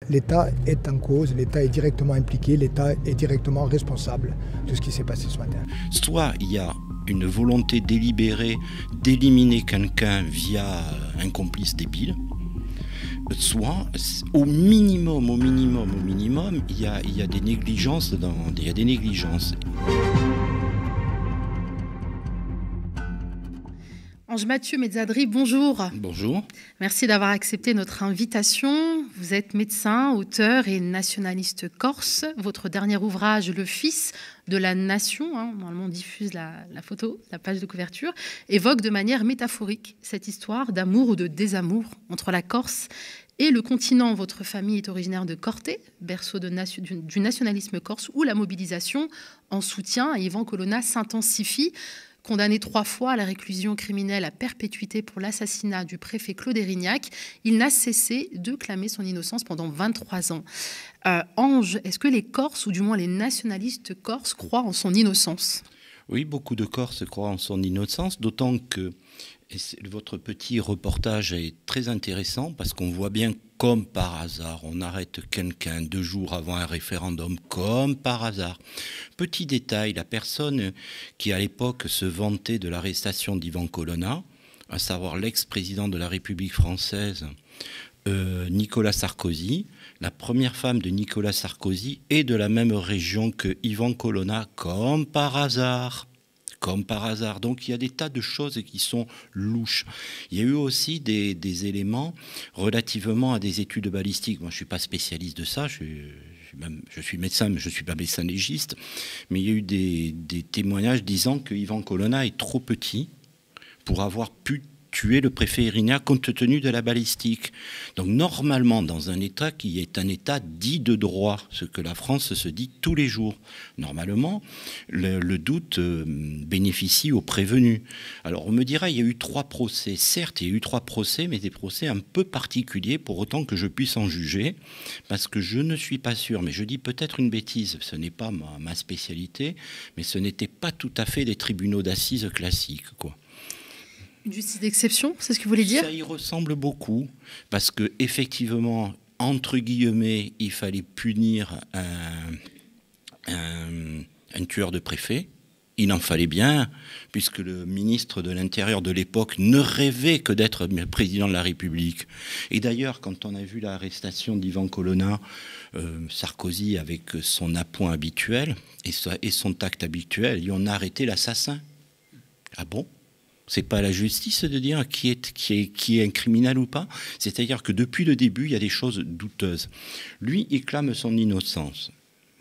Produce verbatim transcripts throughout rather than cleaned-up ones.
l'État est en cause, l'État est directement impliqué, l'État est directement responsable de ce qui s'est passé ce matin. Soit il y a une volonté délibérée d'éliminer quelqu'un via un complice débile, soit au minimum, au minimum, au minimum, il y a, il y a des négligences dans, il y a des négligences. Ange Mathieu Mezzadri, bonjour. Bonjour. Merci d'avoir accepté notre invitation. Vous êtes médecin, auteur et nationaliste corse. Votre dernier ouvrage, Le Fils de la Nation, hein, normalement on diffuse la, la photo, la page de couverture, évoque de manière métaphorique cette histoire d'amour ou de désamour entre la Corse et le continent. Votre famille est originaire de Corté, berceau de nation, du, du nationalisme corse, où la mobilisation en soutien à Yvan Colonna s'intensifie. Condamné trois fois à la réclusion criminelle à perpétuité pour l'assassinat du préfet Claude Érignac, il n'a cessé de clamer son innocence pendant vingt-trois ans. Euh, Ange, est-ce que les Corses, ou du moins les nationalistes corses, croient en son innocence ? Oui, beaucoup de Corses croient en son innocence, d'autant que et votre petit reportage est très intéressant parce qu'on voit bien comme par hasard, on arrête quelqu'un deux jours avant un référendum, comme par hasard. Petit détail, la personne qui à l'époque se vantait de l'arrestation d'Yvan Colonna, à savoir l'ex-président de la République française, euh, Nicolas Sarkozy, la première femme de Nicolas Sarkozy est de la même région que Yvan Colonna, comme par hasard. Comme par hasard. Donc il y a des tas de choses qui sont louches. Il y a eu aussi des, des éléments relativement à des études balistiques. Moi je ne suis pas spécialiste de ça, je, je, même, je suis médecin, mais je ne suis pas médecin légiste. Mais il y a eu des, des témoignages disant que Yvan Colonna est trop petit pour avoir pu tuer le préfet Érignac compte tenu de la balistique. Donc normalement, dans un État qui est un État dit de droit, ce que la France se dit tous les jours, normalement, le, le doute euh, bénéficie aux prévenus. Alors on me dira, il y a eu trois procès. Certes, il y a eu trois procès, mais des procès un peu particuliers, pour autant que je puisse en juger, parce que je ne suis pas sûr, mais je dis peut-être une bêtise, ce n'est pas ma, ma spécialité, mais ce n'était pas tout à fait des tribunaux d'assises classiques, quoi. Une justice d'exception, c'est ce que vous voulez dire ? Ça y ressemble beaucoup, parce que effectivement, entre guillemets, il fallait punir un, un, un tueur de préfet. Il en fallait bien, puisque le ministre de l'Intérieur de l'époque ne rêvait que d'être président de la République. Et d'ailleurs, quand on a vu l'arrestation d'Yvan Colonna, euh, Sarkozy, avec son appoint habituel et, sa, et son tact habituel, ils ont arrêté l'assassin. Ah bon ? C'est pas à la justice de dire qui est, qui est, qui est un criminel ou pas. C'est-à-dire que depuis le début, il y a des choses douteuses. Lui, il clame son innocence.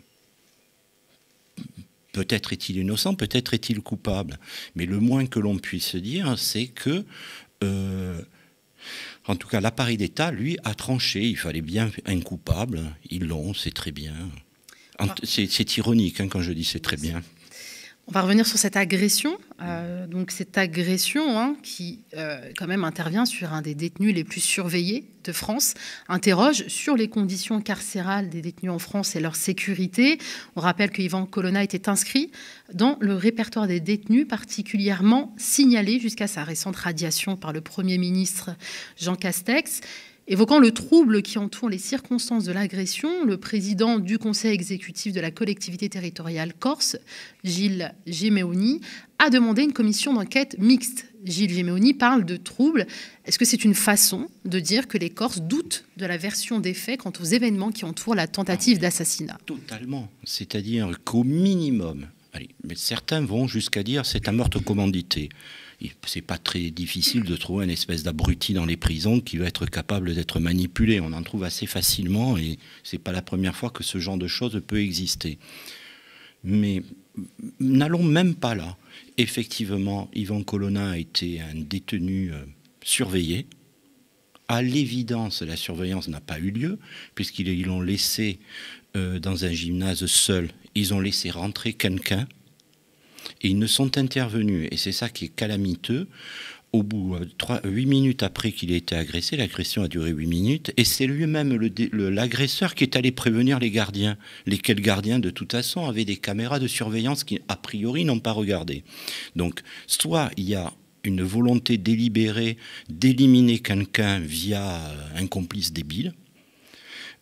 Peut-être est-il innocent, peut-être est-il coupable. Mais le moins que l'on puisse dire, c'est que, euh, en tout cas, l'appareil d'État, lui, a tranché. Il fallait bien un coupable. Ils l'ont, c'est très bien. C'est, c'est ironique hein, quand je dis c'est très bien. On va revenir sur cette agression. Euh, donc cette agression hein, qui euh, quand même intervient sur un des détenus les plus surveillés de France, interroge sur les conditions carcérales des détenus en France et leur sécurité. On rappelle que Yvan Colonna était inscrit dans le répertoire des détenus particulièrement signalés jusqu'à sa récente radiation par le Premier ministre Jean Castex. Évoquant le trouble qui entoure les circonstances de l'agression, le président du conseil exécutif de la collectivité territoriale corse, Gilles Gemeoni, a demandé une commission d'enquête mixte. Gilles Gemeoni parle de trouble. Est-ce que c'est une façon de dire que les Corses doutent de la version des faits quant aux événements qui entourent la tentative d'assassinat ? Totalement. C'est-à-dire qu'au minimum, allez, mais certains vont jusqu'à dire c'est un meurtre commandité. C'est pas très difficile de trouver une espèce d'abruti dans les prisons qui va être capable d'être manipulé. On en trouve assez facilement et c'est pas la première fois que ce genre de choses peut exister. Mais n'allons même pas là. Effectivement, Yvan Colonna a été un détenu surveillé. À l'évidence, la surveillance n'a pas eu lieu puisqu'ils l'ont laissé dans un gymnase seul. Ils ont laissé rentrer quelqu'un. Et ils ne sont intervenus, et c'est ça qui est calamiteux, au bout de huit minutes après qu'il ait été agressé, l'agression a duré huit minutes, et c'est lui-même le, le, l'agresseur qui est allé prévenir les gardiens, lesquels gardiens de toute façon avaient des caméras de surveillance qui a priori n'ont pas regardé. Donc soit il y a une volonté délibérée d'éliminer quelqu'un via un complice débile,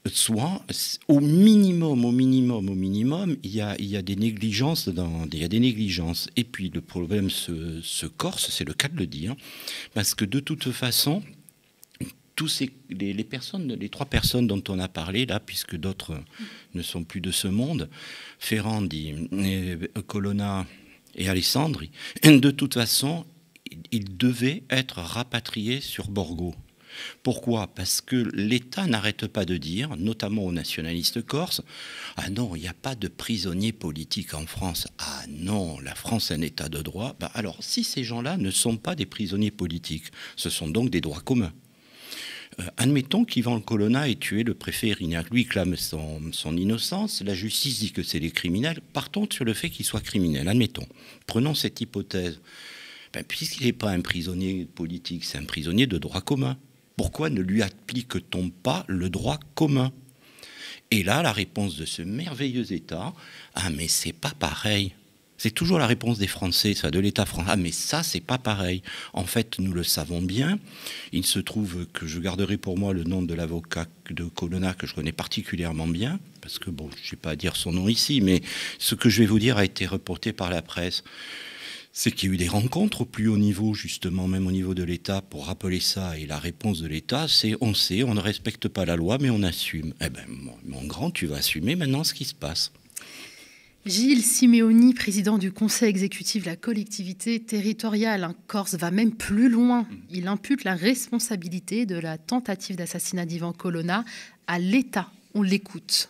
soit, au minimum, au minimum, au minimum, il y a, il y a des négligences dans, il y a des négligences. Et puis le problème se, se corse, c'est le cas de le dire, parce que de toute façon, tous ces, les, les personnes, les trois personnes dont on a parlé là, puisque d'autres ne sont plus de ce monde, Ferrandi, Colonna et Alessandri, de toute façon, ils devaient être rapatriés sur Borgo. Pourquoi? Parce que l'État n'arrête pas de dire, notamment aux nationalistes corses, « Ah non, il n'y a pas de prisonniers politiques en France. Ah non, la France est un État de droit. » Ben alors, si ces gens-là ne sont pas des prisonniers politiques, ce sont donc des droits communs. Euh, admettons qu'Ivan Colonna ait tué le préfet Erignac. Lui clame son, son innocence. La justice dit que c'est des criminels. Partons sur le fait qu'il soit criminel. Admettons. Prenons cette hypothèse. Ben, puisqu'il n'est pas un prisonnier politique, c'est un prisonnier de droit commun. Pourquoi ne lui applique-t-on pas le droit commun? Et là, la réponse de ce merveilleux État, ah mais c'est pas pareil. C'est toujours la réponse des Français, ça, de l'État français. Ah mais ça, c'est pas pareil. En fait, nous le savons bien. Il se trouve que je garderai pour moi le nom de l'avocat de Colonna que je connais particulièrement bien, parce que bon, je ne sais pas dire son nom ici, mais ce que je vais vous dire a été reporté par la presse. C'est qu'il y a eu des rencontres au plus haut niveau, justement, même au niveau de l'État, pour rappeler ça. Et la réponse de l'État, c'est on sait, on ne respecte pas la loi, mais on assume. Eh bien, mon, mon grand, tu vas assumer maintenant ce qui se passe. Gilles Simeoni, président du Conseil exécutif de la collectivité territoriale, hein, Corse, va même plus loin. Il impute la responsabilité de la tentative d'assassinat d'Ivan Colonna à l'État. On l'écoute.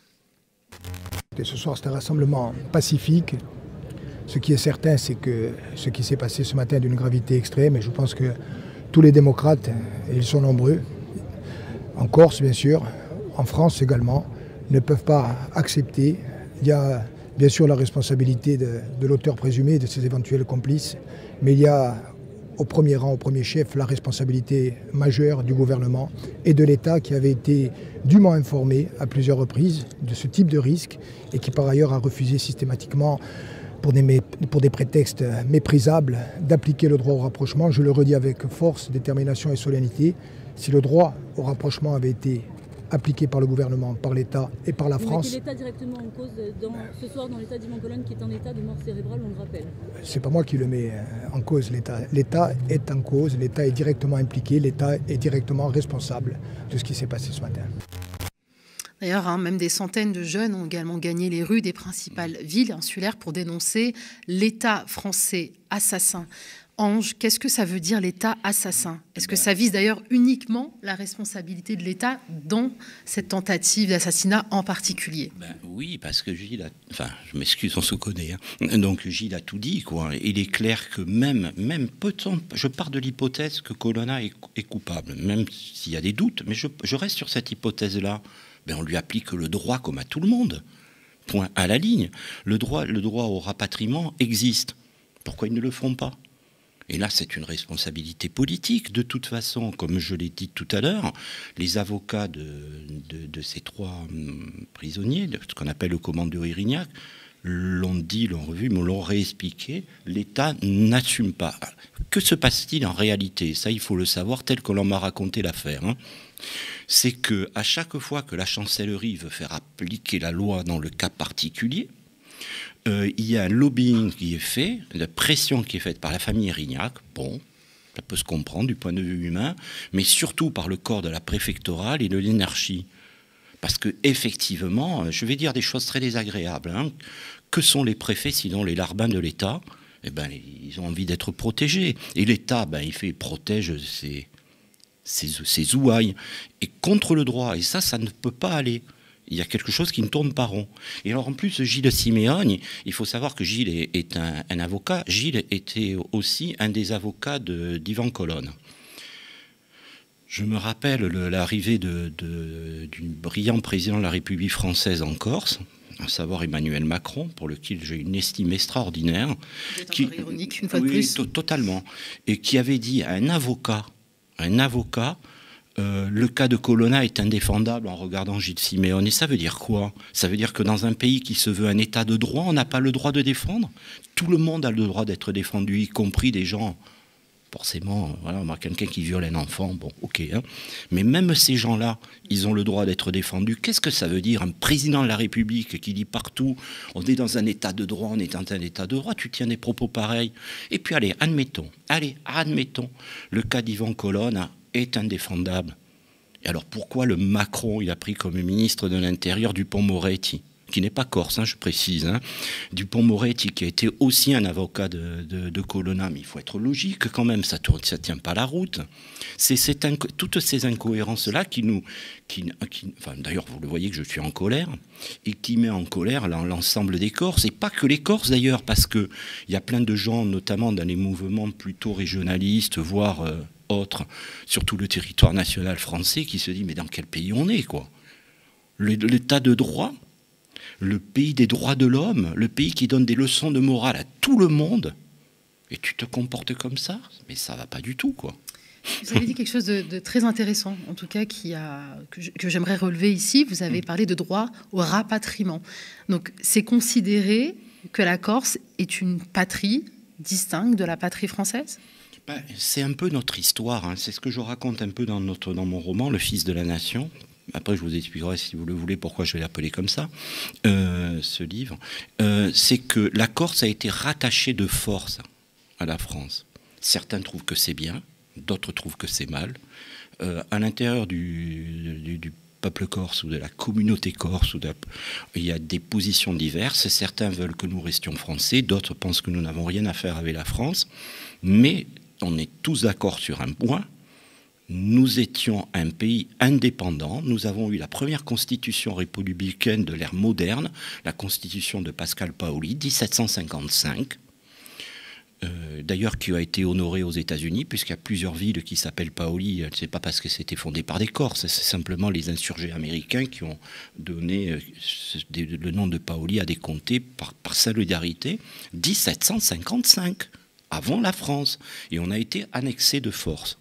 Ce soir, c'est un rassemblement pacifique. Ce qui est certain, c'est que ce qui s'est passé ce matin est d'une gravité extrême. Et je pense que tous les démocrates, et ils sont nombreux, en Corse bien sûr, en France également, ne peuvent pas accepter. Il y a bien sûr la responsabilité de, de l'auteur présumé et de ses éventuels complices, mais il y a au premier rang, au premier chef, la responsabilité majeure du gouvernement et de l'État qui avait été dûment informé à plusieurs reprises de ce type de risque et qui par ailleurs a refusé systématiquement Pour des, pour des prétextes méprisables, d'appliquer le droit au rapprochement. Je le redis avec force, détermination et solennité. Si le droit au rapprochement avait été appliqué par le gouvernement, par l'État et par la France... Vous mettez l'État directement en cause dans, ce soir dans l'état d'Ivan Colonna, qui est un état de mort cérébrale, on le rappelle. C'est pas moi qui le mets en cause, l'État. L'État est en cause, l'État est directement impliqué, l'État est directement responsable de ce qui s'est passé ce matin. D'ailleurs, hein, même des centaines de jeunes ont également gagné les rues des principales villes insulaires pour dénoncer l'État français assassin. Ange, qu'est-ce que ça veut dire l'État assassin? Est-ce que ça vise d'ailleurs uniquement la responsabilité de l'État dans cette tentative d'assassinat en particulier? Ben oui, parce que Gilles a... Enfin, je m'excuse, on se connaît. Hein. Donc Gilles a tout dit, quoi. Il est clair que même, même peut-on... Je pars de l'hypothèse que Colonna est, est coupable, même s'il y a des doutes, mais je, je reste sur cette hypothèse-là. Ben on lui applique le droit comme à tout le monde. Point à la ligne. Le droit, le droit au rapatriement existe. Pourquoi ils ne le font pas? Et là, c'est une responsabilité politique. De toute façon, comme je l'ai dit tout à l'heure, les avocats de, de, de ces trois hum, prisonniers, de ce qu'on appelle le commandeur Erignac, l'ont dit, l'ont revu, me l'ont réexpliqué, l'État n'assume pas. Que se passe-t-il en réalité? Ça, il faut le savoir, tel que l'on m'a raconté l'affaire. Hein. C'est qu'à chaque fois que la chancellerie veut faire appliquer la loi dans le cas particulier, euh, il y a un lobbying qui est fait, la pression qui est faite par la famille Erignac, bon, ça peut se comprendre du point de vue humain, mais surtout par le corps de la préfectorale et de l'énarchie. Parce que effectivement, je vais dire des choses très désagréables. Hein. Que sont les préfets sinon les larbins de l'État? Eh ben, ils ont envie d'être protégés. Et l'État, ben, il fait protège ses, ses, ses ouailles. Et contre le droit. Et ça, ça ne peut pas aller. Il y a quelque chose qui ne tourne pas rond. Et alors en plus, Gilles Simeoni, il faut savoir que Gilles est, est un, un avocat. Gilles était aussi un des avocats de, d'Ivan Colonna. Je me rappelle l'arrivée de, de, du brillant président de la République française en Corse, à savoir Emmanuel Macron, pour lequel j'ai une estime extraordinaire. C'est qui, encore ironique, une fois oui, de plus. Totalement. Et qui avait dit à un avocat, un avocat, euh, le cas de Colonna est indéfendable en regardant Gilles Simeoni. Et ça veut dire quoi? Ça veut dire que dans un pays qui se veut un état de droit, on n'a pas le droit de défendre? Tout le monde a le droit d'être défendu, y compris des gens Forcément, voilà, on a quelqu'un qui viole un enfant, bon, ok. Hein. Mais même ces gens-là, ils ont le droit d'être défendus. Qu'est-ce que ça veut dire, un président de la République qui dit partout, on est dans un état de droit, on est dans un état de droit, tu tiens des propos pareils. Et puis allez, admettons, allez, admettons, le cas d'Yvan Colonne est indéfendable. Et alors pourquoi le Macron, il a pris comme ministre de l'Intérieur Dupond-Moretti, qui n'est pas corse, hein, je précise, hein, Dupond-Moretti, qui a été aussi un avocat de, de, de Colonna, mais il faut être logique quand même, ça ne tient pas la route. C'est toutes ces incohérences-là qui nous... Qui, qui, enfin, d'ailleurs, vous le voyez que je suis en colère, et qui met en colère l'ensemble des Corses, et pas que les Corses d'ailleurs, parce qu'il y a plein de gens, notamment dans les mouvements plutôt régionalistes, voire euh, autres, sur tout le territoire national français, qui se disent, mais dans quel pays on est, quoi? L'état de droit, le pays des droits de l'homme, le pays qui donne des leçons de morale à tout le monde, et tu te comportes comme ça? Mais ça va pas du tout, quoi. Vous avez dit quelque chose de, de très intéressant, en tout cas, qui a, que j'aimerais relever ici. Vous avez parlé de droit au rapatriement. Donc, c'est considérer que la Corse est une patrie distincte de la patrie française? Ben, c'est un peu notre histoire, hein. C'est ce que je raconte un peu dans, notre, dans mon roman, Le Fils de la Nation. Après, je vous expliquerai, si vous le voulez, pourquoi je vais l'appeler comme ça, euh, ce livre. Euh, c'est que la Corse a été rattachée de force à la France. Certains trouvent que c'est bien, d'autres trouvent que c'est mal. Euh, à l'intérieur du, du, du peuple corse ou de la communauté corse, ou de la, il y a des positions diverses. Certains veulent que nous restions français, d'autres pensent que nous n'avons rien à faire avec la France. Mais on est tous d'accord sur un point. Nous étions un pays indépendant. Nous avons eu la première constitution républicaine de l'ère moderne, la constitution de Pascal Paoli, mille sept cent cinquante-cinq. Euh, D'ailleurs, qui a été honorée aux États-Unis, puisqu'il y a plusieurs villes qui s'appellent Paoli. Ce n'est pas parce que c'était fondé par des Corses, c'est simplement les insurgés américains qui ont donné euh, le nom de Paoli à des comtés par, par solidarité. mille sept cent cinquante-cinq, avant la France. Et on a été annexé de force.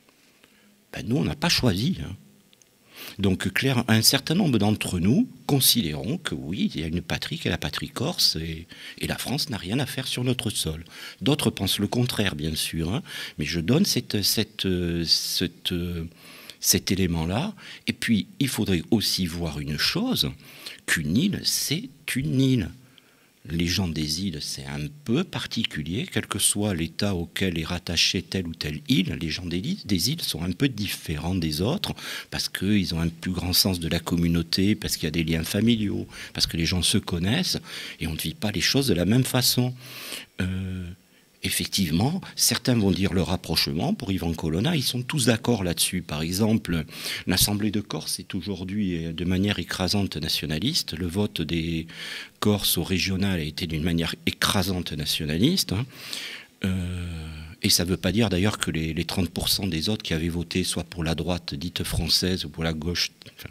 Ben nous, on n'a pas choisi. Hein. Donc, clair, un certain nombre d'entre nous considérons que oui, il y a une patrie qui est la patrie corse et, et la France n'a rien à faire sur notre sol. D'autres pensent le contraire, bien sûr, hein, mais je donne cette, cette, cette, cet élément-là. Et puis, il faudrait aussi voir une chose, qu'une île, c'est une île. Les gens des îles, c'est un peu particulier, quel que soit l'état auquel est rattachée telle ou telle île. Les gens des îles, des îles sont un peu différents des autres, parce qu'ils ont un plus grand sens de la communauté, parce qu'il y a des liens familiaux, parce que les gens se connaissent, et on ne vit pas les choses de la même façon. Euh, effectivement, certains vont dire le rapprochement. Pour Yvan Colonna, ils sont tous d'accord là-dessus. Par exemple, l'Assemblée de Corse est aujourd'hui de manière écrasante nationaliste. Le vote des Corses au régional a été d'une manière écrasante nationaliste. Hein. Euh, et ça ne veut pas dire d'ailleurs que les, les trente pour cent des autres qui avaient voté soit pour la droite dite française ou pour la gauche... Enfin,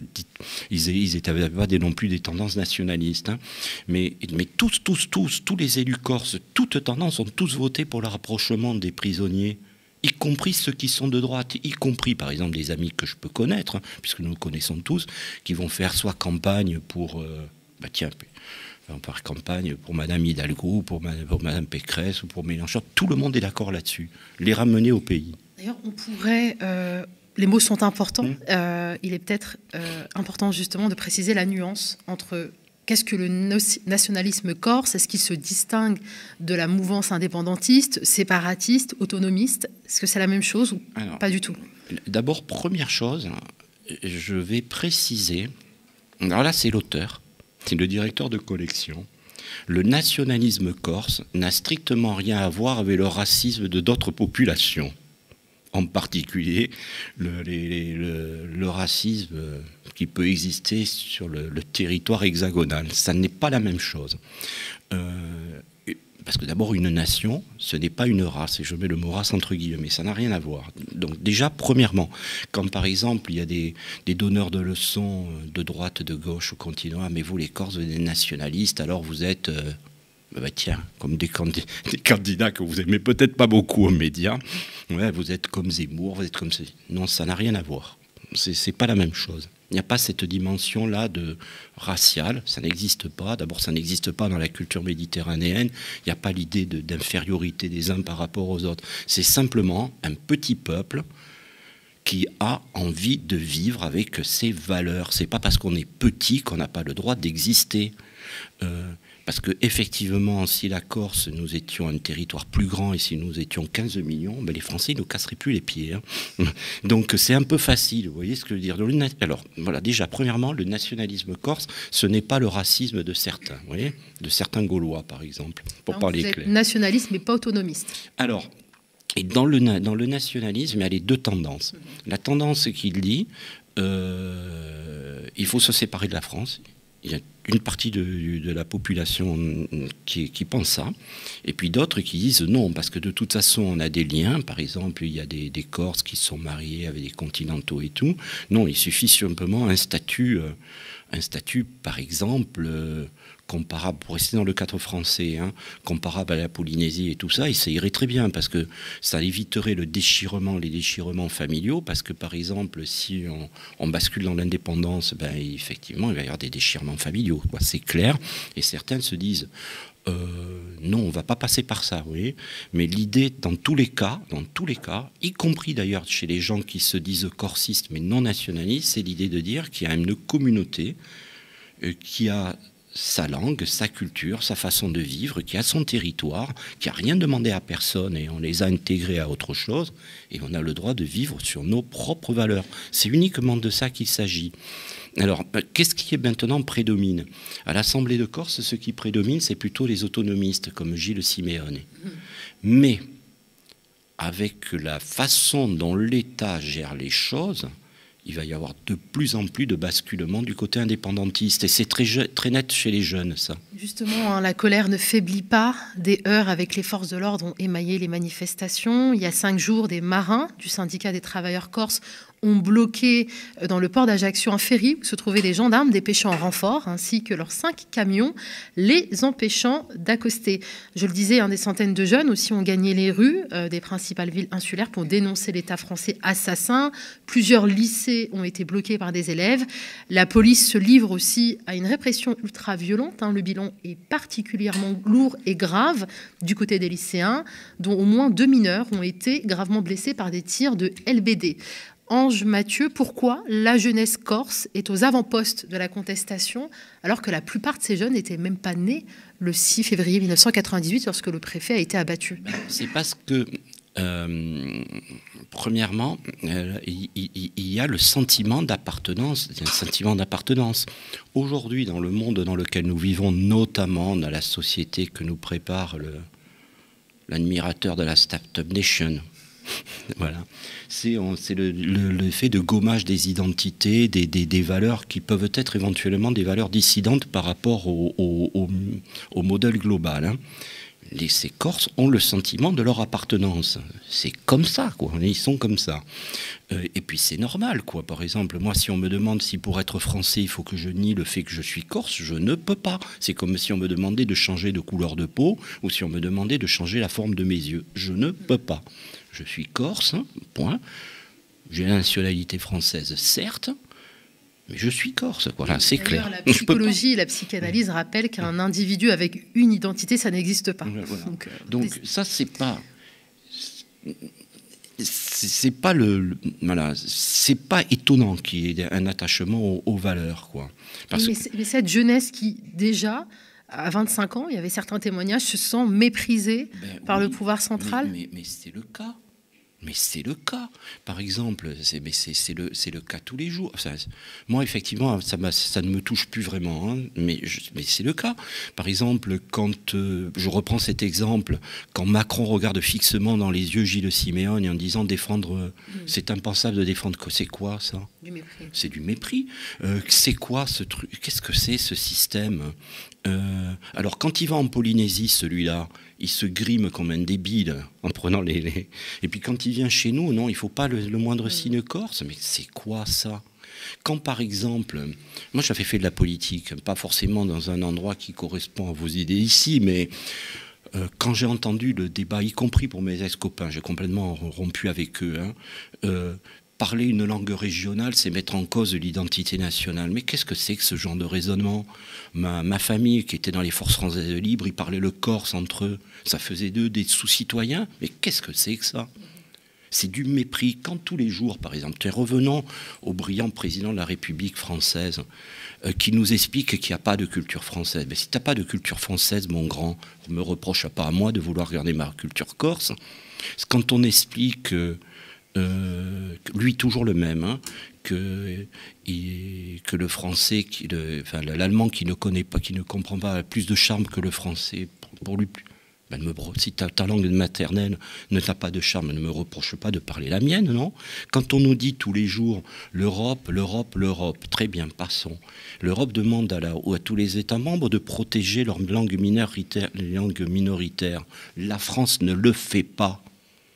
ils n'avaient pas des, non plus des tendances nationalistes. Hein. Mais, mais tous, tous, tous, tous les élus corses, toutes tendances ont tous voté pour le rapprochement des prisonniers, y compris ceux qui sont de droite, y compris par exemple des amis que je peux connaître, hein, puisque nous connaissons tous, qui vont faire soit campagne pour... Euh, bah tiens, par campagne pour Madame Hidalgo, pour Madame, pour Madame Pécresse ou pour Mélenchon. Tout le monde est d'accord là-dessus. Les ramener au pays. D'ailleurs, on pourrait... Euh... Les mots sont importants. Mmh. Euh, il est peut-être euh, important justement de préciser la nuance entre qu'est-ce que le nationalisme corse, est-ce qu'il se distingue de la mouvance indépendantiste, séparatiste, autonomiste? Est-ce que c'est la même chose ou Alors, pas du tout? D'abord, première chose, je vais préciser, alors là c'est l'auteur, c'est le directeur de collection, le nationalisme corse n'a strictement rien à voir avec le racisme de d'autres populations. En particulier le, les, le, le racisme qui peut exister sur le, le territoire hexagonal. Ça n'est pas la même chose. Euh, parce que d'abord, une nation, ce n'est pas une race, et je mets le mot race entre guillemets, ça n'a rien à voir. Donc déjà, premièrement, quand par exemple, il y a des, des donneurs de leçons de droite, de gauche au continent, ah, mais vous les Corses, vous êtes des nationalistes, alors vous êtes... Euh, Bah tiens, comme des candidats, des candidats que vous aimez peut-être pas beaucoup aux médias, ouais, vous êtes comme Zemmour, vous êtes comme... Non, ça n'a rien à voir. C'est pas la même chose. Il n'y a pas cette dimension-là de raciale, ça n'existe pas. D'abord, ça n'existe pas dans la culture méditerranéenne. Il n'y a pas l'idée de, d'infériorité des uns par rapport aux autres. C'est simplement un petit peuple qui a envie de vivre avec ses valeurs. C'est pas parce qu'on est petit qu'on n'a pas le droit d'exister. Euh, parce que effectivement, si la Corse, nous étions un territoire plus grand et si nous étions quinze millions, ben les Français ne nous casseraient plus les pieds. Hein. Donc c'est un peu facile, vous voyez ce que je veux dire. Alors voilà, déjà, premièrement, le nationalisme corse, ce n'est pas le racisme de certains, vous voyez, de certains Gaulois, par exemple, pour Alors, parler vous êtes clair. nationaliste, mais pas autonomiste. Alors, et dans le, dans le nationalisme, il y a les deux tendances. La tendance qui dit, euh, il faut se séparer de la France. Il y a une partie de, de la population qui, qui pense ça, et puis d'autres qui disent non, parce que de toute façon, on a des liens. Par exemple, il y a des, des Corses qui sont mariés avec des continentaux et tout. Non, il suffit simplement un statut, euh, un statut, par exemple, euh, comparable, pour rester dans le cadre français, hein, comparable à la Polynésie et tout ça, et ça irait très bien, parce que ça éviterait le déchirement, les déchirements familiaux, parce que, par exemple, si on, on bascule dans l'indépendance, ben, effectivement, il va y avoir des déchirements familiaux, quoi, c'est clair, et certains se disent... Euh, non, on ne va pas passer par ça, vous voyez. Mais l'idée, dans tous les cas, dans tous les cas, y compris d'ailleurs chez les gens qui se disent corsistes mais non nationalistes, c'est l'idée de dire qu'il y a une communauté euh, qui a sa langue, sa culture, sa façon de vivre, qui a son territoire, qui n'a rien demandé à personne et on les a intégrés à autre chose et on a le droit de vivre sur nos propres valeurs. C'est uniquement de ça qu'il s'agit. Alors, qu'est-ce qui maintenant prédomine ? À l'Assemblée de Corse, ce qui prédomine, c'est plutôt les autonomistes, comme Gilles Simeone. Mais, avec la façon dont l'État gère les choses, il va y avoir de plus en plus de basculement du côté indépendantiste. Et c'est très, très net chez les jeunes, ça. Justement, hein, la colère ne faiblit pas. Des heurts avec les forces de l'ordre ont émaillé les manifestations. Il y a cinq jours, des marins du syndicat des travailleurs corses ont bloqué dans le port d'Ajaccio un ferry où se trouvaient des gendarmes, des pêcheurs en renfort, ainsi que leurs cinq camions, les empêchant d'accoster. Je le disais, hein, des centaines de jeunes aussi ont gagné les rues euh, des principales villes insulaires pour dénoncer l'État français assassin. Plusieurs lycées ont été bloqués par des élèves. La police se livre aussi à une répression ultra-violente. Hein. Le bilan est particulièrement lourd et grave du côté des lycéens, dont au moins deux mineurs ont été gravement blessés par des tirs de L B D. Ange Mathieu, pourquoi la jeunesse corse est aux avant-postes de la contestation alors que la plupart de ces jeunes n'étaient même pas nés le six février mille neuf cent quatre-vingt-dix-huit lorsque le préfet a été abattu? C'est parce que, euh, premièrement, euh, il, il, il y a le sentiment d'appartenance, un sentiment d'appartenance. Aujourd'hui, dans le monde dans lequel nous vivons, notamment dans la société que nous prépare le, l'admirateur de la Start-up Nation, voilà, c'est le, le, le fait de gommage des identités, des, des, des valeurs qui peuvent être éventuellement des valeurs dissidentes par rapport au, au, au, au modèle global. Hein. Les, ces Corses ont le sentiment de leur appartenance. C'est comme ça, quoi. Ils sont comme ça. Euh, et puis c'est normal, quoi. Par exemple, moi, si on me demande si pour être français, il faut que je nie le fait que je suis corse, je ne peux pas. C'est comme si on me demandait de changer de couleur de peau ou si on me demandait de changer la forme de mes yeux. Je ne peux pas. Je suis corse, hein, point. J'ai la nationalité française, certes, mais je suis corse, voilà, c'est clair. La psychologie et la psychanalyse rappellent qu'un individu avec une identité, ça n'existe pas. Voilà. Donc, euh, Donc ça, c'est pas... C'est pas le, le voilà, c'est pas étonnant qu'il y ait un attachement aux, aux valeurs, quoi. Parce mais, que... mais cette jeunesse qui, déjà, à vingt-cinq ans, il y avait certains témoignages, se sent méprisée ben, par oui, le pouvoir central. Mais, mais, mais c'est le cas. Mais c'est le cas. Par exemple, c'est le, le cas tous les jours. Enfin, moi, effectivement, ça, ça ne me touche plus vraiment, hein, mais, mais c'est le cas. Par exemple, quand euh, je reprends cet exemple, quand Macron regarde fixement dans les yeux Gilles Simeone en disant défendre, euh, mmh. c'est impensable de défendre, c'est quoi ça? Du mépris. C'est du mépris. Euh, c'est quoi ce truc? Qu'est-ce que c'est ce système? Euh, alors quand il va en Polynésie, celui-là, il se grime comme un débile en prenant les... les... Et puis quand il vient chez nous, non, il ne faut pas le, le moindre signe corse. Mais c'est quoi ça? Quand par exemple, moi j'avais fait de la politique, pas forcément dans un endroit qui correspond à vos idées ici, mais euh, quand j'ai entendu le débat, y compris pour mes ex-copains, j'ai complètement rompu avec eux, hein, euh, parler une langue régionale, c'est mettre en cause l'identité nationale. Mais qu'est-ce que c'est que ce genre de raisonnement? ma, ma famille, qui était dans les forces françaises libres, ils parlaient le corse entre eux. Ça faisait d'eux des sous-citoyens. Mais qu'est-ce que c'est que ça? C'est du mépris. Quand tous les jours, par exemple, revenons au brillant président de la République française, euh, qui nous explique qu'il n'y a pas de culture française. Mais si tu n'as pas de culture française, mon grand, ne me reproche pas à moi de vouloir regarder ma culture corse. Quand on explique, euh, euh, lui toujours le même, hein, que, il, que le français, qui, le, enfin, l'allemand qui ne connaît pas, qui ne comprend pas, a plus de charme que le français, pour, pour lui... Ben, me, si ta, ta langue maternelle ne t'a pas de charme, ne me reproche pas de parler la mienne, non? Quand on nous dit tous les jours l'Europe, l'Europe, l'Europe, très bien, passons. L'Europe demande à, la, ou à tous les États membres de protéger leurs langues minoritaires, les langues minoritaires. La France ne le fait pas.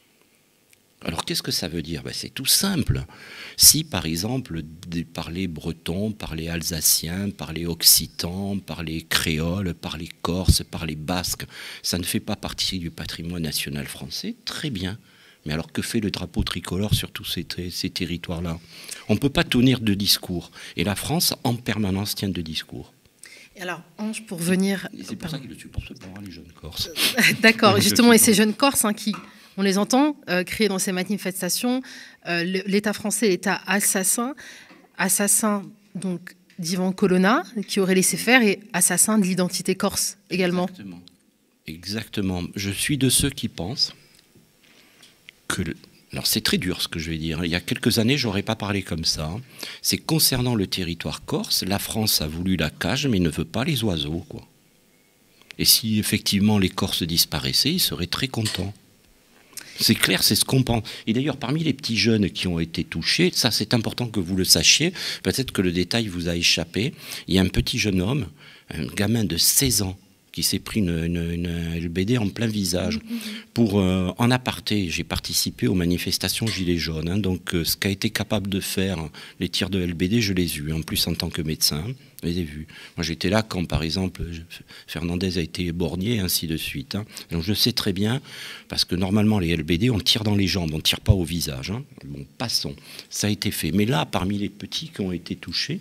Alors qu'est-ce que ça veut dire? Ben, c'est tout simple. Si par exemple parler breton, parler alsacien, parler occitan, parler créole, parler corse, parler basque, ça ne fait pas partie du patrimoine national français, très bien. Mais alors que fait le drapeau tricolore sur tous ces, ces territoires-là? On ne peut pas tenir de discours. Et la France, en permanence, tient de discours. Et alors, Ange, pour venir... C'est pour ça qu'il le supporte pas, les jeunes Corses. D'accord, justement, et ces jeunes Corses hein, qui... On les entend euh, crier dans ces manifestations euh, l'État français, l'État assassin, assassin donc d'Ivan Colonna qui aurait laissé faire et assassin de l'identité corse également. Exactement. Exactement. Je suis de ceux qui pensent que... Alors c'est très dur ce que je vais dire. Il y a quelques années, j'aurais pas parlé comme ça. C'est concernant le territoire corse, la France a voulu la cage, mais ne veut pas les oiseaux, quoi. Et si effectivement les Corses disparaissaient, ils seraient très contents. C'est clair, c'est ce qu'on pense. Et d'ailleurs, parmi les petits jeunes qui ont été touchés, ça c'est important que vous le sachiez, peut-être que le détail vous a échappé, il y a un petit jeune homme, un gamin de seize ans, qui s'est pris une, une, une L B D en plein visage. Pour, euh, en aparté, j'ai participé aux manifestations Gilets jaunes, hein, donc euh, ce qu'a été capable de faire les tirs de L B D, je les ai eus, en plus en tant que médecin, je les ai vus. Moi j'étais là quand par exemple Fernandez a été éborgné, ainsi de suite. Hein. Donc je sais très bien, parce que normalement les L B D, on tire dans les jambes, on ne tire pas au visage. Hein. Bon, passons, ça a été fait. Mais là, parmi les petits qui ont été touchés,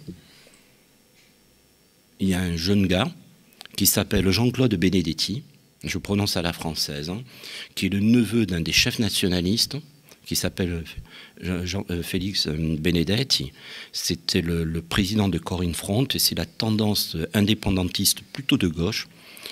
il y a un jeune gars, qui s'appelle Jean-Claude Benedetti, je prononce à la française, hein, qui est le neveu d'un des chefs nationalistes, qui s'appelle Jean, euh, Félix Benedetti. C'était le, le président de Corinne Front, et c'est la tendance indépendantiste plutôt de gauche.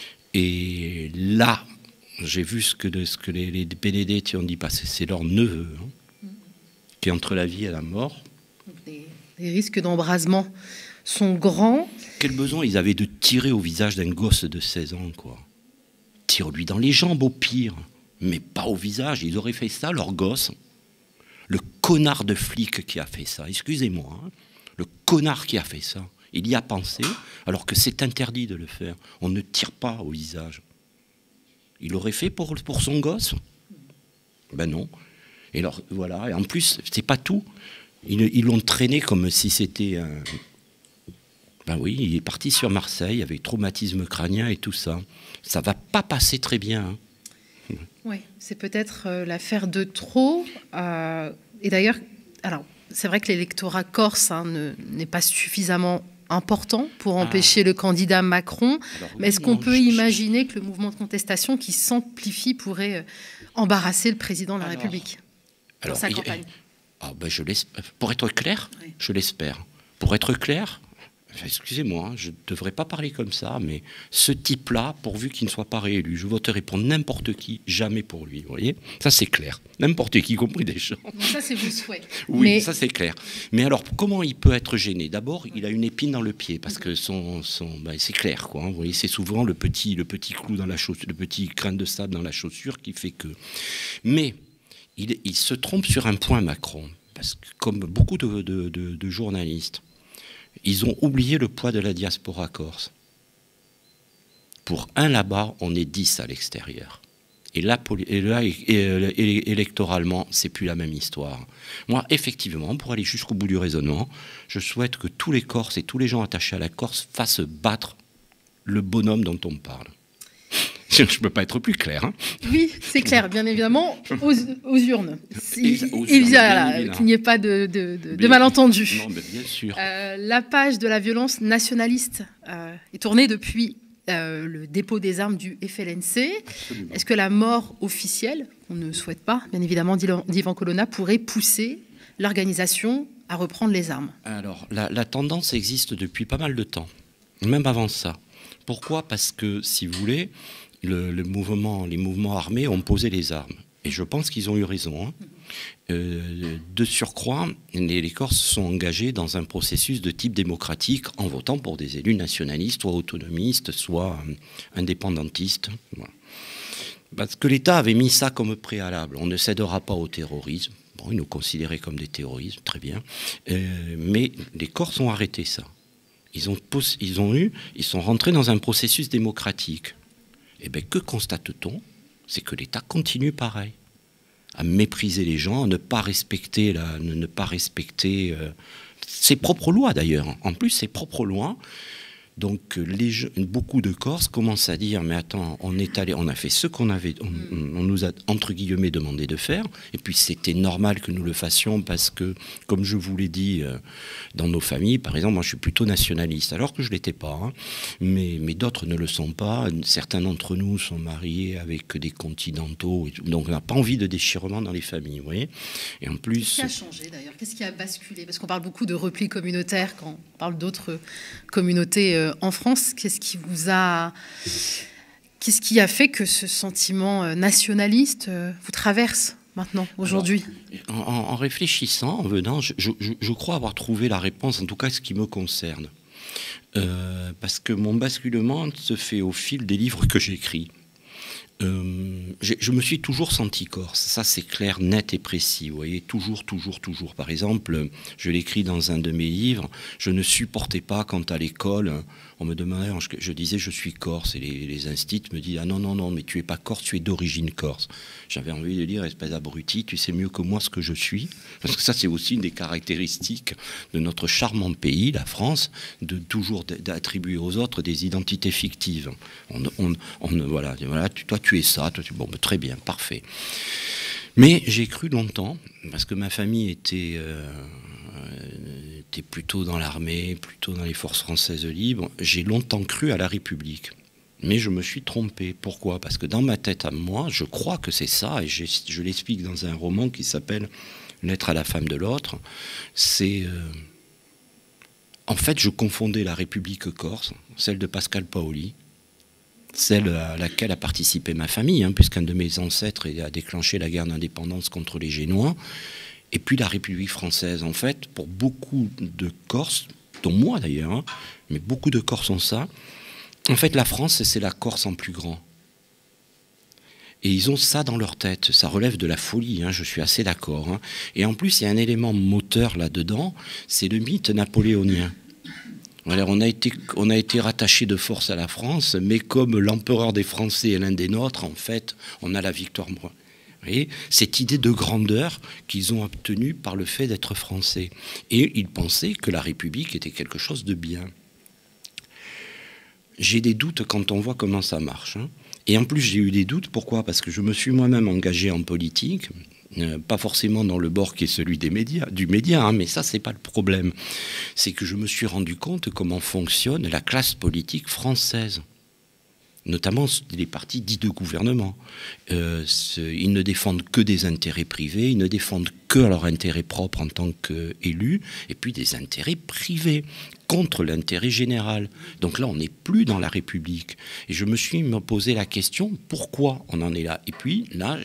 Et là, j'ai vu ce que, de, ce que les, les Benedetti ont dit passer, c'est leur neveu, hein, qui est entre la vie et la mort. Les, les risques d'embrasement sont grands. Quel besoin ils avaient de tirer au visage d'un gosse de seize ans, quoi. Tire-lui dans les jambes au pire, mais pas au visage. Ils auraient fait ça, leur gosse. Le connard de flic qui a fait ça, excusez-moi, hein, le connard qui a fait ça, il y a pensé, alors que c'est interdit de le faire. On ne tire pas au visage. Il l'aurait fait pour, pour son gosse? Ben non. Et alors, voilà. Et en plus, c'est pas tout. Ils l'ont traîné comme si c'était un... Ben oui, il est parti sur Marseille avec traumatisme crânien et tout ça. Ça va pas passer très bien. Hein. Oui, c'est peut-être euh, l'affaire de trop. Euh, et d'ailleurs, alors c'est vrai que l'électorat corse hein, n'est pas suffisamment important pour empêcher ah. le candidat Macron. Alors, mais est-ce qu'on peut je, imaginer je... que le mouvement de contestation qui s'amplifie pourrait euh, embarrasser le président de la alors, République dans alors, sa il, campagne ah ben je Pour être clair, oui. je l'espère. Pour être clair, excusez-moi, je ne devrais pas parler comme ça, mais ce type-là, pourvu qu'il ne soit pas réélu, je voterai pour n'importe qui, jamais pour lui, vous voyez? Ça, c'est clair. N'importe qui, y compris des gens. Donc ça, c'est vos souhaits. Oui, mais... ça, c'est clair. Mais alors, comment il peut être gêné? D'abord, il a une épine dans le pied, parce que son, son, ben, c'est clair, quoi. Hein, vous voyez, c'est souvent le petit, le petit clou dans la chaussure, le petit grain de sable dans la chaussure qui fait que... Mais il, il se trompe sur un point, Macron, parce que comme beaucoup de, de, de, de journalistes, ils ont oublié le poids de la diaspora corse. Pour un là-bas, on est dix à l'extérieur. Et là, et là et, et, électoralement, c'est plus la même histoire. Moi, effectivement, pour aller jusqu'au bout du raisonnement, je souhaite que tous les Corses et tous les gens attachés à la Corse fassent battre le bonhomme dont on parle. Je ne peux pas être plus clair. Hein. Oui, c'est clair, bien évidemment, aux, aux urnes. Si, Et, aux et urnes, voilà, qu'il n'y ait pas de, de, de, de malentendu. Non, mais bien sûr. Euh, la page de la violence nationaliste euh, est tournée depuis euh, le dépôt des armes du F L N C. Est-ce que la mort officielle, qu'on ne souhaite pas, bien évidemment, d'Ivan Colonna, pourrait pousser l'organisation à reprendre les armes? Alors, la, la tendance existe depuis pas mal de temps, même avant ça. Pourquoi? Parce que, si vous voulez, le, le mouvement, les mouvements armés ont posé les armes. Et je pense qu'ils ont eu raison. Hein. Euh, de surcroît, les, les Corses se sont engagés dans un processus de type démocratique en votant pour des élus nationalistes, soit autonomistes, soit euh, indépendantistes. Voilà. Parce que l'État avait mis ça comme préalable. On ne cédera pas au terrorisme. Bon, ils nous considéraient comme des terroristes, très bien. Euh, mais les Corses ont arrêté ça. Ils ont, ils ont eu, ils sont rentrés dans un processus démocratique. Et bien, que constate-t-on? C'est que l'État continue pareil, à mépriser les gens, à ne pas respecter, la, ne, ne pas respecter euh, ses propres lois d'ailleurs. En plus, ses propres lois. Donc, les, beaucoup de Corses commencent à dire, mais attends, on est allé, on a fait ce qu'on avait, on, on nous a entre guillemets demandé de faire, et puis c'était normal que nous le fassions parce que, comme je vous l'ai dit, euh, dans nos familles, par exemple, moi je suis plutôt nationaliste, alors que je l'étais pas, hein, mais, mais d'autres ne le sont pas. Certains d'entre nous sont mariés avec des continentaux, et tout, donc on n'a pas envie de déchirement dans les familles, vous voyez. Et en plus, qu'est-ce qui a changé d'ailleurs? Qu'est-ce qui a basculé? Parce qu'on parle beaucoup de repli communautaire quand on parle d'autres communautés euh, en France. Qu'est-ce qui vous a, qu'est-ce qui a fait que ce sentiment nationaliste vous traverse maintenant, aujourd'hui? En, en réfléchissant, en venant, je, je, je crois avoir trouvé la réponse, en tout cas ce qui me concerne. Euh, parce que mon basculement se fait au fil des livres que j'écris. Euh, je me suis toujours senti corse, ça c'est clair, net et précis, vous voyez, toujours, toujours, toujours. Par exemple, je l'écris dans un de mes livres, je ne supportais pas quand à l'école, on me demandait, je, je disais je suis corse, et les, les instits me disent ah non, non, non, mais tu es pas corse, tu es d'origine corse. J'avais envie de dire, espèce d'abruti, tu sais mieux que moi ce que je suis, parce que ça c'est aussi une des caractéristiques de notre charmant pays, la France, de toujours d'attribuer aux autres des identités fictives. On, on, on, voilà, voilà, toi tu es ça, toi, tu... bon, ben, très bien, parfait. Mais j'ai cru longtemps, parce que ma famille était, euh, était plutôt dans l'armée, plutôt dans les forces françaises libres, j'ai longtemps cru à la République. Mais je me suis trompé. Pourquoi? Parce que dans ma tête à moi, je crois que c'est ça, et je l'explique dans un roman qui s'appelle « Lettre à la femme de l'autre ». C'est... Euh... En fait, je confondais la République corse, celle de Pascal Paoli, celle à laquelle a participé ma famille, hein, puisqu'un de mes ancêtres a déclenché la guerre d'indépendance contre les Génois, et puis la République française. En fait, pour beaucoup de Corses, dont moi d'ailleurs, hein, mais beaucoup de Corses ont ça, en fait la France c'est la Corse en plus grand. Et ils ont ça dans leur tête, ça relève de la folie, hein, je suis assez d'accord. Hein. Et en plus il y a un élément moteur là-dedans, c'est le mythe napoléonien. Alors, on a été, on a été rattaché de force à la France, mais comme l'empereur des Français est l'un des nôtres, en fait, on a la victoire. Vous voyez, cette idée de grandeur qu'ils ont obtenue par le fait d'être français. Et ils pensaient que la République était quelque chose de bien. J'ai des doutes quand on voit comment ça marche. Hein. Et en plus, j'ai eu des doutes. Pourquoi? Parce que je me suis moi-même engagé en politique. Euh, pas forcément dans le bord qui est celui des médias, du média, hein, mais ça, c'est pas le problème. C'est que je me suis rendu compte comment fonctionne la classe politique française, notamment les partis dits de gouvernement. Euh, ils ne défendent que des intérêts privés, ils ne défendent que leur intérêt propre en tant qu'élus, et puis des intérêts privés contre l'intérêt général. Donc là, on n'est plus dans la République. Et je me suis posé la question, pourquoi on en est là? Et puis là,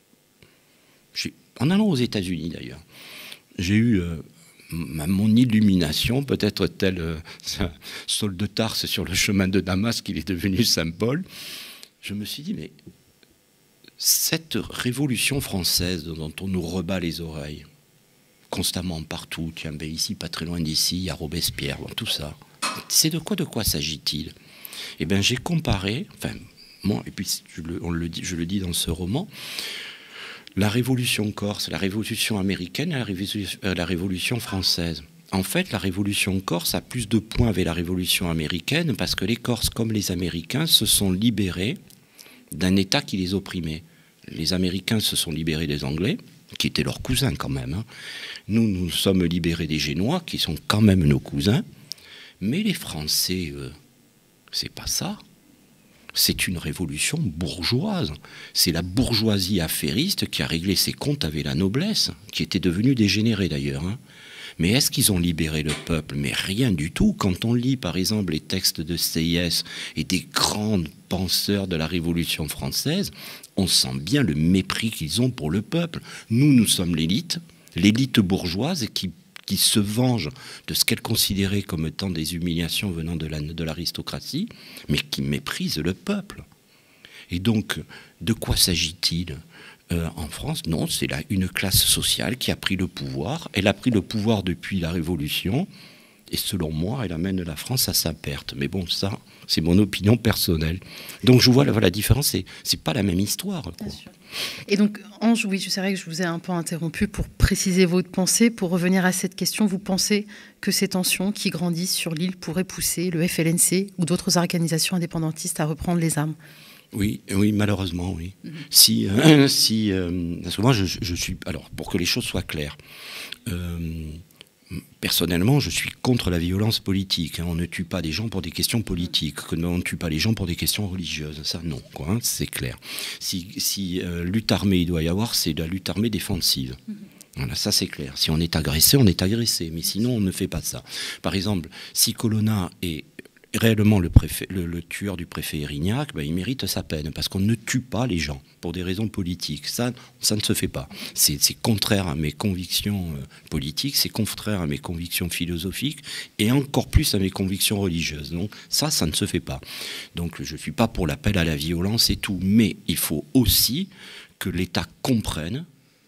en allant aux États-Unis d'ailleurs, j'ai eu euh, mon illumination, peut-être tel euh, Saul de Tarse sur le chemin de Damas qu'il est devenu Saint Paul. Je me suis dit, mais cette révolution française dont on nous rebat les oreilles, constamment partout, tiens, ben ici, pas très loin d'ici, il y a Robespierre, bon, tout ça, c'est de quoi, de quoi s'agit-il? Eh bien, j'ai comparé, enfin, moi, et puis je le, on le dit, je le dis dans ce roman, la révolution corse, la révolution américaine et la révolution, euh, la révolution française. En fait, la révolution corse a plus de points avec la révolution américaine parce que les Corses, comme les Américains, se sont libérés d'un État qui les opprimait. Les Américains se sont libérés des Anglais, qui étaient leurs cousins quand même. Hein. Nous, nous sommes libérés des Génois, qui sont quand même nos cousins. Mais les Français, euh, c'est pas ça. C'est une révolution bourgeoise. C'est la bourgeoisie affairiste qui a réglé ses comptes avec la noblesse, qui était devenue dégénérée d'ailleurs. Hein. Mais est-ce qu'ils ont libéré le peuple? Mais rien du tout. Quand on lit par exemple les textes de Sieyès et des grands penseurs de la Révolution française, on sent bien le mépris qu'ils ont pour le peuple. Nous, nous sommes l'élite, l'élite bourgeoise qui, qui se venge de ce qu'elle considérait comme étant des humiliations venant de la, de l'aristocratie, mais qui méprise le peuple. Et donc, de quoi s'agit-il ? Euh, en France, non, c'est là une classe sociale qui a pris le pouvoir. Elle a pris le pouvoir depuis la Révolution. Et selon moi, elle amène la France à sa perte. Mais bon, ça, c'est mon opinion personnelle. Donc je vois la, la différence, c'est, c'est pas la même histoire, quoi. Bien sûr. Et donc, Ange, oui, c'est vrai que je vous ai un peu interrompu pour préciser votre pensée. Pour revenir à cette question, vous pensez que ces tensions qui grandissent sur l'île pourraient pousser le F L N C ou d'autres organisations indépendantistes à reprendre les armes ? Oui, oui, malheureusement, oui. Mm-hmm. Si, euh, si, euh, parce que moi, je, je suis, alors, pour que les choses soient claires, euh, personnellement, je suis contre la violence politique. Hein. On ne tue pas des gens pour des questions politiques. On ne tue pas les gens pour des questions religieuses. Ça, non, quoi, hein, c'est clair. Si, si euh, lutte armée il doit y avoir, c'est de la lutte armée défensive. Mm-hmm. Voilà, ça c'est clair. Si on est agressé, on est agressé. Mais sinon, on ne fait pas ça. Par exemple, si Colonna est réellement le, préfet, le, le tueur du préfet Erignac, ben, il mérite sa peine, parce qu'on ne tue pas les gens pour des raisons politiques. Ça, ça ne se fait pas. C'est, c'est contraire à mes convictions euh, politiques, c'est contraire à mes convictions philosophiques, et encore plus à mes convictions religieuses. Donc ça, ça ne se fait pas. Donc je ne suis pas pour l'appel à la violence et tout, mais il faut aussi que l'État comprenne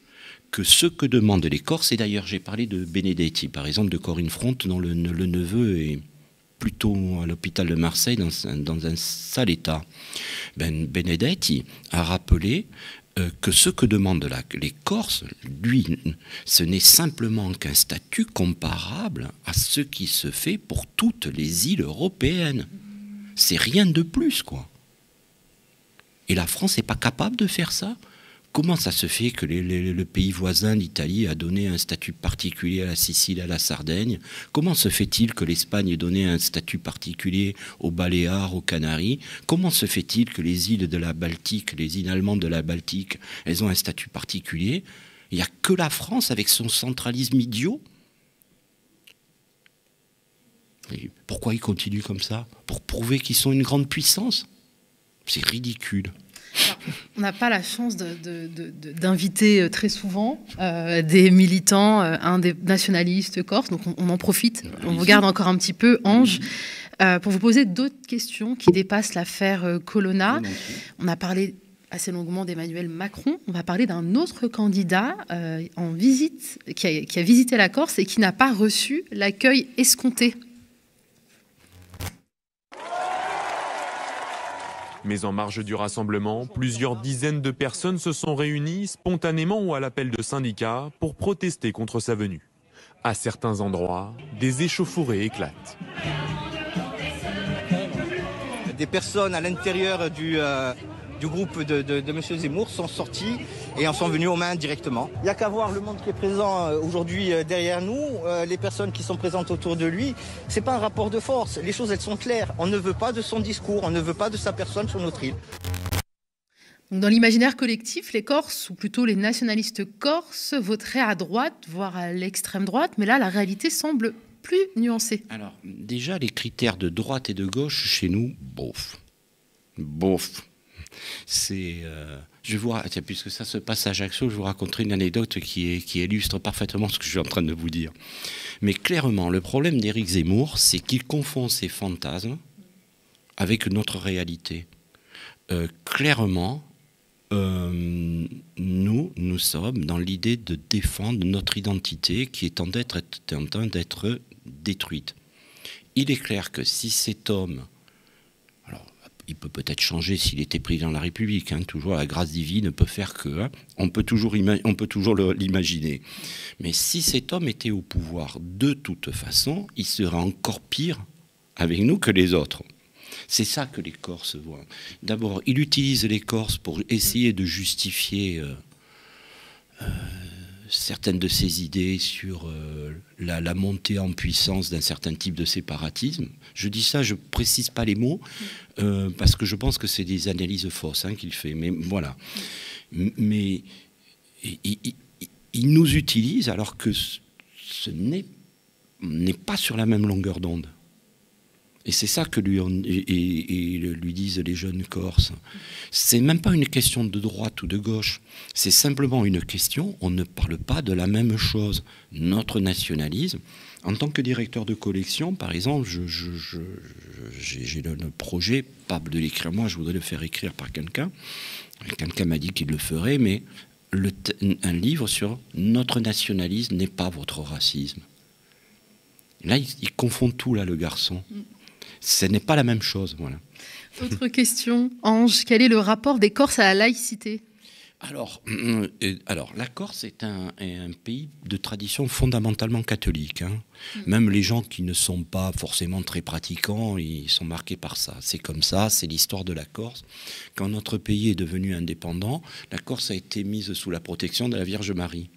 que ce que demandent les Corses, et d'ailleurs j'ai parlé de Benedetti, par exemple de Corinne Front, dont le, le neveu est plutôt à l'hôpital de Marseille, dans un, dans un sale état. Ben, Benedetti a rappelé euh, que ce que demandent la, les Corses, lui, ce n'est simplement qu'un statut comparable à ce qui se fait pour toutes les îles européennes. C'est rien de plus, quoi. Et la France n'est pas capable de faire ça ? Comment ça se fait que les, les, le pays voisin, l'Italie, a donné un statut particulier à la Sicile, à la Sardaigne ? Comment se fait-il que l'Espagne ait donné un statut particulier aux Baléares, aux Canaries ? Comment se fait-il que les îles de la Baltique, les îles allemandes de la Baltique, elles ont un statut particulier ? Il n'y a que la France avec son centralisme idiot ? Et pourquoi ils continuent comme ça ? Pour prouver qu'ils sont une grande puissance ? C'est ridicule. Alors, on n'a pas la chance de, de, de, de, d'inviter très souvent euh, des militants, euh, un des nationalistes corses, donc on, on en profite, on vous garde encore un petit peu, Ange, euh, pour vous poser d'autres questions qui dépassent l'affaire euh, Colonna. On a parlé assez longuement d'Emmanuel Macron, on va parler d'un autre candidat euh, en visite, qui a, qui a visité la Corse et qui n'a pas reçu l'accueil escompté. Mais en marge du rassemblement, plusieurs dizaines de personnes se sont réunies spontanément ou à l'appel de syndicats pour protester contre sa venue. À certains endroits, des échauffourées éclatent. Des personnes à l'intérieur du, euh, du groupe de, de, de M. Zemmour sont sorties et en sont venues aux mains directement. Il n'y a qu'à voir le monde qui est présent aujourd'hui derrière nous, euh, les personnes qui sont présentes autour de lui. Ce n'est pas un rapport de force, les choses elles sont claires. On ne veut pas de son discours, on ne veut pas de sa personne sur notre île. Dans l'imaginaire collectif, les Corses, ou plutôt les nationalistes corses, voteraient à droite, voire à l'extrême droite, mais là la réalité semble plus nuancée. Alors déjà les critères de droite et de gauche chez nous, bof. Bof. C'est, euh, je vois, tiens, puisque ça se passe à Ajaccio, je vous raconterai une anecdote qui, est, qui illustre parfaitement ce que je suis en train de vous dire. Mais clairement, le problème d'Éric Zemmour, c'est qu'il confond ses fantasmes avec notre réalité. Euh, clairement, euh, nous, nous sommes dans l'idée de défendre notre identité qui est en, d'être, est en train d'être détruite. Il est clair que si cet homme... Il peut peut-être changer s'il était président de la République. Hein, toujours la grâce divine peut faire que... Hein, on peut toujours, ima- on peut toujours le, l'imaginer. Mais si cet homme était au pouvoir, de toute façon, il serait encore pire avec nous que les autres. C'est ça que les Corses voient. D'abord, il utilise les Corses pour essayer de justifier euh, euh, certaines de ses idées sur euh, la, la montée en puissance d'un certain type de séparatisme. Je dis ça, je ne précise pas les mots, euh, parce que je pense que c'est des analyses fausses hein, qu'il fait. Mais voilà. Mais il, il, il nous utilise alors que ce n'est n'est pas sur la même longueur d'onde. Et c'est ça que lui, on, et, et lui disent les jeunes Corses. C'est même pas une question de droite ou de gauche. C'est simplement une question, on ne parle pas de la même chose. Notre nationalisme, en tant que directeur de collection, par exemple, je, je, je, j'ai, j'ai le, le projet, pas de l'écrire moi, je voudrais le faire écrire par quelqu'un. Quelqu'un m'a dit qu'il le ferait, mais le, un livre sur notre nationalisme n'est pas votre racisme. Là, il, il confond tout, là, le garçon. Ce n'est pas la même chose, voilà. Autre question, Ange, quel est le rapport des Corses à la laïcité ? Alors, euh, alors, la Corse est un, est un pays de tradition fondamentalement catholique. Hein. Mmh. Même les gens qui ne sont pas forcément très pratiquants, ils sont marqués par ça. C'est comme ça, c'est l'histoire de la Corse. Quand notre pays est devenu indépendant, la Corse a été mise sous la protection de la Vierge Marie.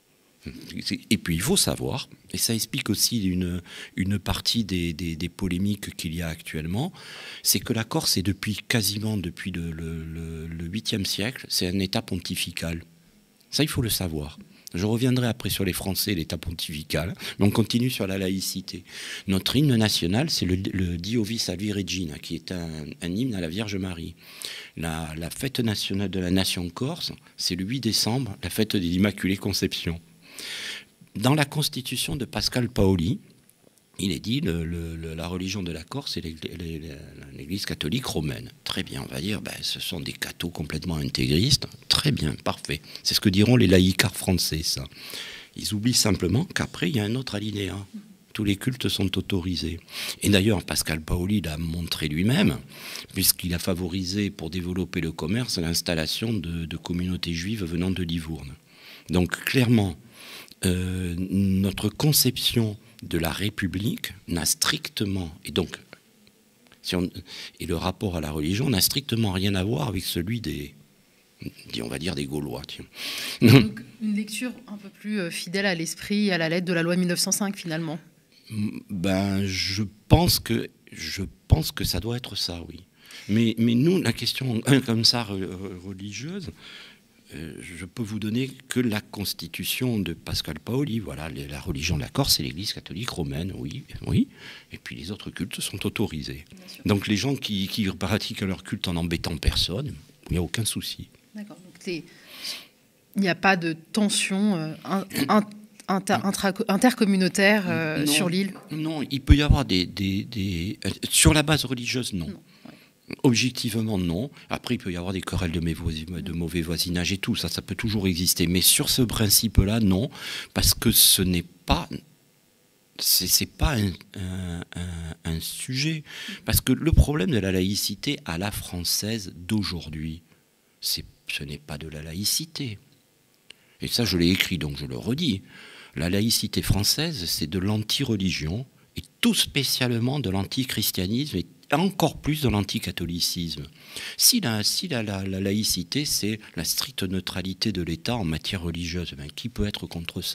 Et puis il faut savoir, et ça explique aussi une, une partie des, des, des polémiques qu'il y a actuellement, c'est que la Corse est depuis quasiment depuis le, le, le, le huitième siècle, c'est un État pontifical. Ça, il faut le savoir. Je reviendrai après sur les Français, l'État pontifical, mais on continue sur la laïcité. Notre hymne national, c'est le, le Diovis Salvi Regina, qui est un, un hymne à la Vierge Marie. La, la fête nationale de la nation corse, c'est le huit décembre, la fête de l'Immaculée Conception. Dans la constitution de Pascal Paoli, il est dit le, le, la religion de la Corse, c'est l'Église catholique romaine. Très bien, on va dire, ben, ce sont des cathos complètement intégristes. Très bien, parfait. C'est ce que diront les laïcards français, ça. Ils oublient simplement qu'après, il y a un autre alinéa. Tous les cultes sont autorisés. Et d'ailleurs, Pascal Paoli l'a montré lui-même, puisqu'il a favorisé, pour développer le commerce, l'installation de, de communautés juives venant de Livourne. Donc, clairement, Euh, notre conception de la République n'a strictement, et donc, si on, et le rapport à la religion n'a strictement rien à voir avec celui des, on va dire, des Gaulois. Tiens. Donc, une lecture un peu plus fidèle à l'esprit, à la lettre de la loi mille neuf cent cinq, finalement. Ben, je pense que, je pense que ça doit être ça, oui. Mais, mais nous, la question comme ça, religieuse, Euh, je peux vous donner que la constitution de Pascal Paoli. Voilà, la religion de la Corse, c'est l'Église catholique romaine, oui, oui. Et puis les autres cultes sont autorisés. Donc les gens qui, qui pratiquent leur culte en embêtant personne, il n'y a aucun souci. D'accord. Donc il n'y a pas de tension euh, un, un, inter, intra, intercommunautaire euh, non, sur l'île ? Non, il peut y avoir des, des, des... sur la base religieuse, non. non. Objectivement, non. Après, il peut y avoir des querelles de, de mauvais voisinage et tout. Ça, ça peut toujours exister. Mais sur ce principe-là, non. Parce que ce n'est pas... C'est, c'est pas un, un, un, un sujet. Parce que le problème de la laïcité à la française d'aujourd'hui, c'est, ce n'est pas de la laïcité. Et ça, je l'ai écrit, donc je le redis. La laïcité française, c'est de l'anti-religion, et tout spécialement de l'anti-christianisme, et encore plus de l'anticatholicisme. Si, la, si la, la, la laïcité, c'est la stricte neutralité de l'État en matière religieuse, ben, qui peut être contre ça ?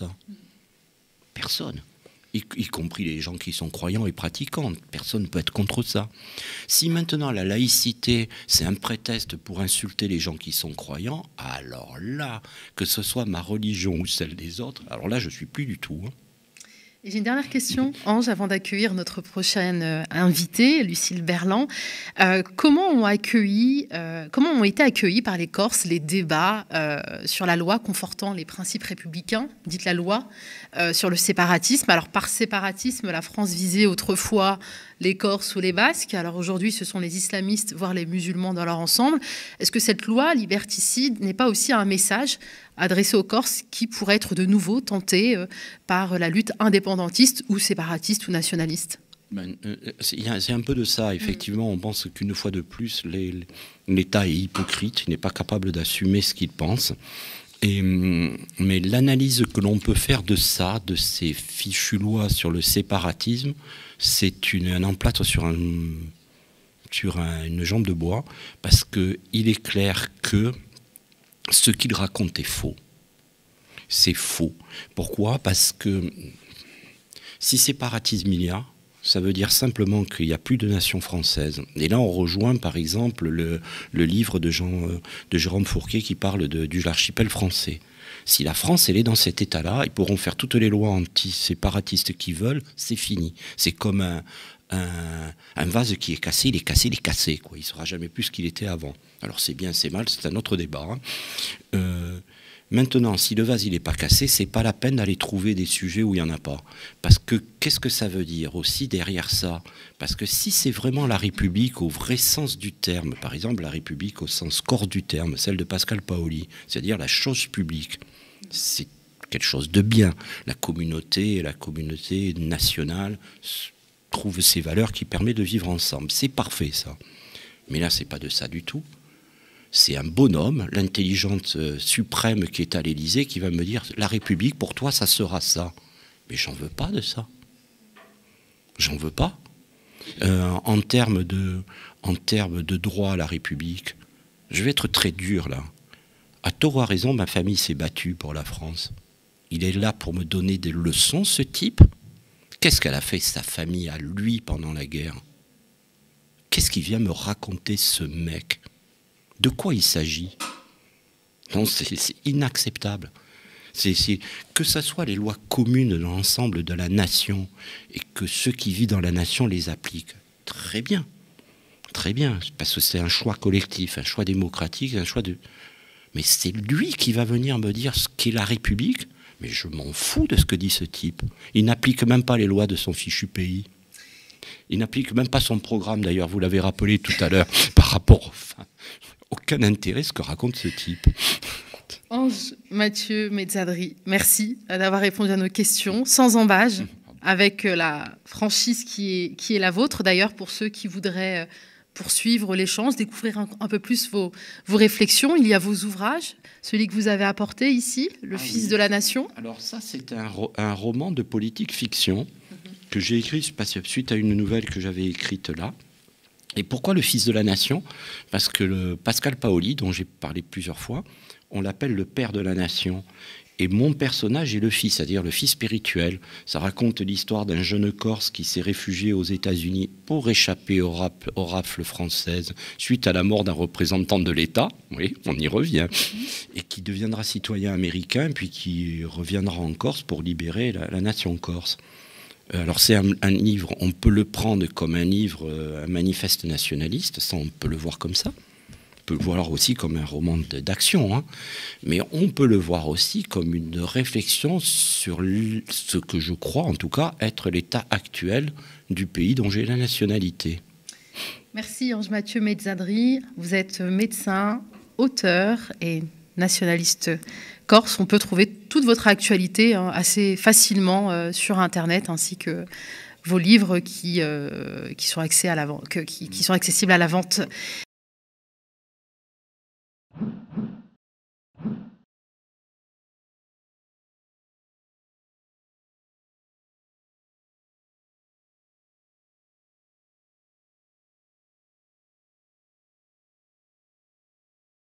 Personne. Y, y compris les gens qui sont croyants et pratiquants. Personne ne peut être contre ça. Si maintenant la laïcité, c'est un prétexte pour insulter les gens qui sont croyants, alors là, que ce soit ma religion ou celle des autres, alors là, je ne suis plus du tout... Hein. Et j'ai une dernière question, Ange, avant d'accueillir notre prochaine euh, invitée, Lucille Berland. Euh, comment, ont accueilli, euh, comment ont été accueillis par les Corses les débats euh, sur la loi confortant les principes républicains, dite la loi, euh, sur le séparatisme ? Alors, par séparatisme, la France visait autrefois les Corses ou les Basques. Alors aujourd'hui, ce sont les islamistes, voire les musulmans dans leur ensemble. Est-ce que cette loi liberticide n'est pas aussi un message adressé aux Corses qui pourrait être de nouveau tenté euh, par la lutte indépendantiste ou séparatiste ou nationaliste ? Ben, euh, c'est, c'est un peu de ça, effectivement. On pense qu'une fois de plus, les, l'État est hypocrite, il n'est pas capable d'assumer ce qu'il pense. Et, mais l'analyse que l'on peut faire de ça, de ces fichues lois sur le séparatisme, c'est une, un emplâtre sur un sur un, une jambe de bois, parce qu'il est clair que ce qu'il raconte est faux. C'est faux. Pourquoi? Parce que si séparatisme il y a, ça veut dire simplement qu'il n'y a plus de nation française. Et là, on rejoint par exemple le, le livre de, Jean, de Jérôme Fourquet qui parle de, de l'archipel français. Si la France elle est dans cet état-là, ils pourront faire toutes les lois anti-séparatistes qu'ils veulent, c'est fini. C'est comme un, un, un vase qui est cassé, il est cassé, il est cassé, quoi. Il ne sera jamais plus ce qu'il était avant. Alors c'est bien, c'est mal, c'est un autre débat. Hein. Euh, Maintenant, si le vase il n'est pas cassé, c'est pas la peine d'aller trouver des sujets où il n'y en a pas. Parce que qu'est-ce que ça veut dire aussi derrière ça? Parce que si c'est vraiment la République au vrai sens du terme, par exemple la République au sens corps du terme, celle de Pascal Paoli, c'est-à-dire la chose publique, c'est quelque chose de bien. La communauté, la communauté nationale trouve ces valeurs qui permettent de vivre ensemble. C'est parfait ça. Mais là, c'est pas de ça du tout. C'est un bonhomme, l'intelligence suprême qui est à l'Élysée, qui va me dire « La République, pour toi, ça sera ça. » Mais j'en veux pas de ça. J'en veux pas. Euh, en termes de, en termes de droit à la République, je vais être très dur, là. À tort ou à raison, ma famille s'est battue pour la France. Il est là pour me donner des leçons, ce type. Qu'est-ce qu'elle a fait, sa famille, à lui, pendant la guerre? Qu'est-ce qu'il vient me raconter, ce mec? De quoi il s'agit? Non, c'est inacceptable. C'est, c'est, que ce soit les lois communes de l'ensemble de la nation et que ceux qui vivent dans la nation les appliquent. Très bien. Très bien. Parce que c'est un choix collectif, un choix démocratique, un choix de... Mais c'est lui qui va venir me dire ce qu'est la République. Mais je m'en fous de ce que dit ce type. Il n'applique même pas les lois de son fichu pays. Il n'applique même pas son programme, d'ailleurs. Vous l'avez rappelé tout à l'heure, par rapport... Enfin, aucun intérêt ce que raconte ce type. Ange Mathieu Mezzadri, merci d'avoir répondu à nos questions sans embâge, avec la franchise qui est, qui est la vôtre. D'ailleurs, pour ceux qui voudraient poursuivre l'échange, découvrir un, un peu plus vos, vos réflexions, il y a vos ouvrages, celui que vous avez apporté ici, Le ah, Fils oui. de la Nation. Alors ça, c'est un, un roman de politique fiction mm-hmm. que j'ai écrit suite à une nouvelle que j'avais écrite là. Et pourquoi le Fils de la Nation? Parce que le Pascal Paoli, dont j'ai parlé plusieurs fois, on l'appelle le père de la nation. Et mon personnage est le fils, c'est-à-dire le fils spirituel. Ça raconte l'histoire d'un jeune Corse qui s'est réfugié aux États-Unis pour échapper aux, rap aux rafles françaises suite à la mort d'un représentant de l'État. Oui, on y revient. Et qui deviendra citoyen américain, puis qui reviendra en Corse pour libérer la, la nation corse. Alors c'est un, un livre, on peut le prendre comme un livre, un manifeste nationaliste, ça on peut le voir comme ça. On peut le voir aussi comme un roman d'action, hein. Mais on peut le voir aussi comme une réflexion sur ce que je crois en tout cas être l'état actuel du pays dont j'ai la nationalité. Merci Ange Mathieu Mezzadri, vous êtes médecin, auteur et nationaliste corse. On peut trouver toute votre actualité hein, assez facilement euh, sur Internet, ainsi que vos livres qui, euh, qui, sont accès à la, qui, qui sont accessibles à la vente.